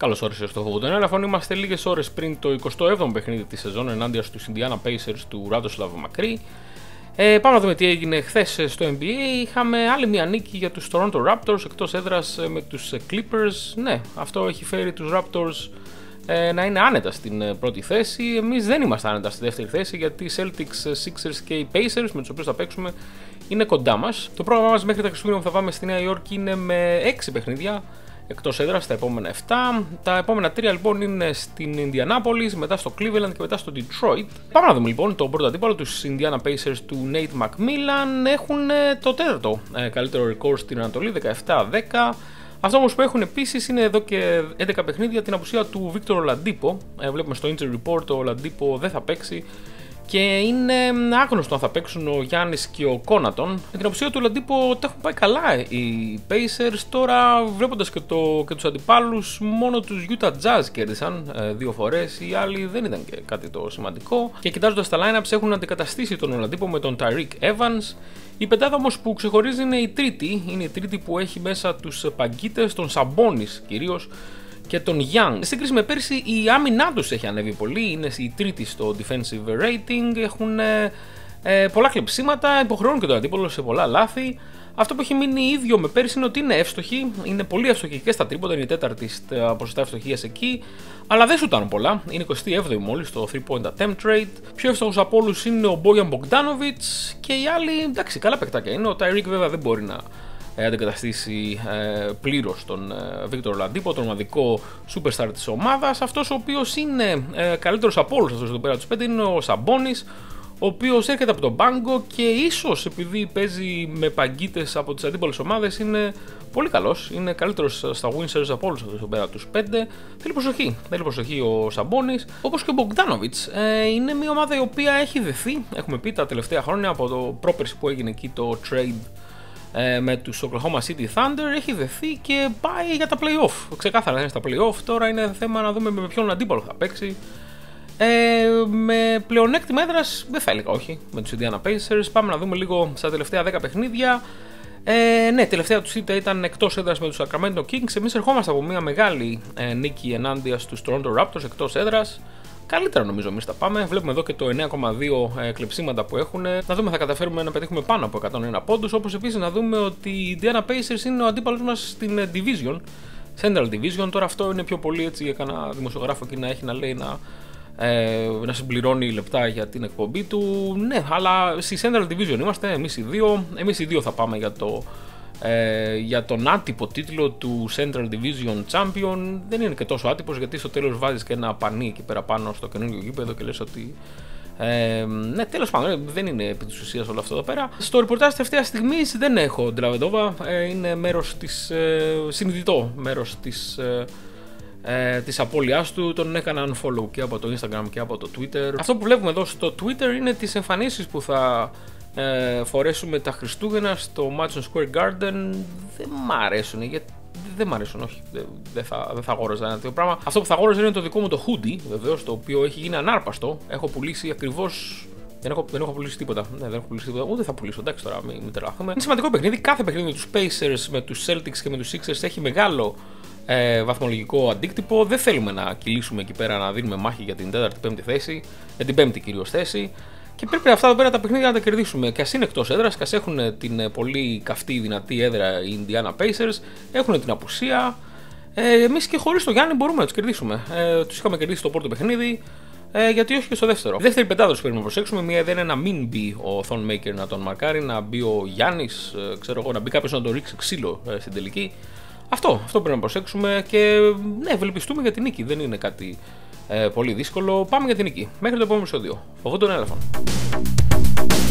Καλώς όρισες στο Φόβο των Έλαφων. Είμαστε λίγες ώρες πριν το 27ο παιχνίδι της σεζόν ενάντια στους Indiana Pacers του Radoslav Makri. Πάμε να δούμε τι έγινε χθες στο NBA. Είχαμε άλλη μια νίκη για τους Toronto Raptors εκτός έδρας με τους Clippers. Ναι, αυτό έχει φέρει τους Raptors να είναι άνετα στην πρώτη θέση. Εμείς δεν είμαστε άνετα στη δεύτερη θέση, γιατί οι Celtics, Sixers και οι Pacers με τους οποίους θα παίξουμε είναι κοντά μας. Το πρόγραμμά μας μέχρι τα Χριστούγεννα που θα πάμε στη Νέα Υόρκη είναι με 6 παιχνίδια εκτός έδρας, τα επόμενα 7. Τα επόμενα 3 λοιπόν είναι στην Ινδιανάπολης, μετά στο Cleveland και μετά στο Detroit. Πάμε να δούμε λοιπόν τον πρώτο αντίπαλο, τους Indiana Pacers του Nate McMillan. Έχουν το τέταρτο καλύτερο record στην Ανατολή, 17-10. Αυτό όμως που έχουν επίσης είναι εδώ και 11 παιχνίδια την απουσία του Victor Oladipo. Βλέπουμε στο injury report ο Oladipo δεν θα παίξει και είναι άγνωστο αν θα παίξουν ο Γιάννης και ο Κόνατον. Με την απουσία του Oladipo τα έχουν πάει καλά οι Pacers. Τώρα βλέποντας και τους αντιπάλους, μόνο τους Utah Jazz κέρδισαν 2 φορές, οι άλλοι δεν ήταν και κάτι το σημαντικό. Και κοιτάζοντας τα lineups έχουν αντικαταστήσει τον Oladipo με τον Tyreke Evans. Η πεντάδα όμως που ξεχωρίζει είναι η τρίτη που έχει μέσα τους παγκίτες, τον Sabonis κυρίως και τον Young. Στην σύγκριση με πέρσι η άμυνά τους έχει ανέβει πολύ, είναι η τρίτη στο defensive rating, έχουν πολλά κλεψίματα, υποχρεώνουν και τον αντίπολο σε πολλά λάθη. Αυτό που έχει μείνει ίδιο με πέρσι είναι ότι είναι εύστοχοι, είναι πολύ εύστοχοι και στα τρίποτα, είναι η τέταρτη στα ποσοστά ευστοχίας εκεί, αλλά δεν σουτάρουν πολλά, είναι 27η μόλις στο 3-point attempt rate. Πιο εύστοχος από όλους είναι ο Bojan Bogdanovic και οι άλλοι, εντάξει, καλά παιχτάκια είναι. Ο Tyreke βέβαια δεν μπορεί να αντικαταστήσει πλήρως τον Victor Oladipo, τον ομαδικό superstar της ομάδας. Αυτός ο οποίος είναι καλύτερος από όλους αυτούς εδώ πέρα τους 5 είναι ο Sabonis, ο οποίος έρχεται από τον πάγκο και ίσως επειδή παίζει με παγκίτες από τις αντίπολες ομάδες είναι πολύ καλός, είναι καλύτερος στα win shares από όλους αυτούς εδώ πέρα τους 5. Θέλει προσοχή ο Sabonis, όπως και ο Bogdanovic. Είναι μια ομάδα η οποία έχει δεθεί, έχουμε πει τα τελευταία χρόνια, από το πρόπερση που έγινε εκεί το trade με τους Oklahoma City Thunder, έχει δεθεί και πάει για τα play-off. Ξεκάθαρα είναι στα play-off, τώρα είναι θέμα να δούμε με ποιον αντίπαλο θα παίξει. Με πλεονέκτημα έδρας δεν θα έλεγα όχι με τους Indiana Pacers. Πάμε να δούμε λίγο στα τελευταία 10 παιχνίδια. Ναι, τελευταία τους ήττα ήταν εκτός έδρας με τους Sacramento Kings. Εμείς ερχόμαστε από μια μεγάλη νίκη ενάντια στους Toronto Raptors εκτός έδρας. Καλύτερα νομίζω εμείς τα πάμε. Βλέπουμε εδώ και το 9,2 κλεψίματα που έχουν. Να δούμε θα καταφέρουμε να πετύχουμε πάνω από 101 πόντους. Όπως επίσης να δούμε ότι οι Indiana Pacers είναι ο αντίπαλος μας στην Division, Central Division. Τώρα αυτό είναι πιο πολύ έτσι για κανένα δημοσιογράφο εκεί να έχει να λέει να συμπληρώνει λεπτά για την εκπομπή του. Ναι, αλλά στη Central Division είμαστε εμείς οι δύο. Εμείς οι δύο θα πάμε για τον άτυπο τίτλο του Central Division Champion. Δεν είναι και τόσο άτυπος, γιατί στο τέλος βάζεις και ένα πανί εκεί πέρα πάνω στο καινούργιο γήπεδο και λες ότι ναι, τέλος πάντων, δεν είναι επί της ουσίας όλο αυτό εδώ πέρα. Στο ρεπορτάζ τελευταία στιγμής δεν έχω Ντραβεντόβα, είναι μέρος της συνειδητό μέρος της απώλειάς του. Τον έκανα unfollow και από το Instagram και από το Twitter. Αυτό που βλέπουμε εδώ στο Twitter είναι τις εμφανίσεις που θα φορέσουμε τα Χριστούγεννα στο Madison Square Garden. Δεν μ' αρέσουν, γιατί δεν μ' αρέσουν, όχι, δεν θα αγόραζα ένα τέτοιο πράγμα. Αυτό που θα αγόραζα είναι το δικό μου το hoodie, βεβαίως, το οποίο έχει γίνει ανάρπαστο. Έχω πουλήσει ακριβώς. Δεν έχω πουλήσει τίποτα. Ναι, δεν έχω πουλήσει τίποτα. Ούτε θα πουλήσω. Εντάξει τώρα, μην τρελαθούμε. Είναι σημαντικό παιχνίδι. Κάθε παιχνίδι με τους Pacers, με τους Celtics και με τους Sixers έχει μεγάλο βαθμολογικό αντίκτυπο. Δεν θέλουμε να κυλήσουμε εκεί πέρα να δίνουμε μάχη για την 4η-5η θέση, για την 5η κυρίως θέση. Και πρέπει αυτά εδώ πέρα τα παιχνίδια να τα κερδίσουμε. Και ας είναι εκτός έδρας, και ας έχουν την πολύ καυτή, δυνατή έδρα οι Indiana Pacers, έχουν την απουσία. Εμείς και χωρίς το Γιάννη μπορούμε να τους κερδίσουμε. Τους είχαμε κερδίσει στο πρώτο παιχνίδι. Γιατί όχι και στο δεύτερο. Δεύτερη πεντάδα πρέπει να προσέξουμε. Μία δεν είναι να μην μπει ο Thon Maker να τον μαρκάρει, να μπει ο Γιάννης, ξέρω εγώ, να μπει κάποιος να τον ρίξει ξύλο στην τελική. Αυτό πρέπει να προσέξουμε και ναι, ευελπιστούμε για την νίκη. Δεν είναι κάτι πολύ δύσκολο. Πάμε για την νίκη. Μέχρι το επόμενο επεισόδιο. Φοβό των Έλαφων.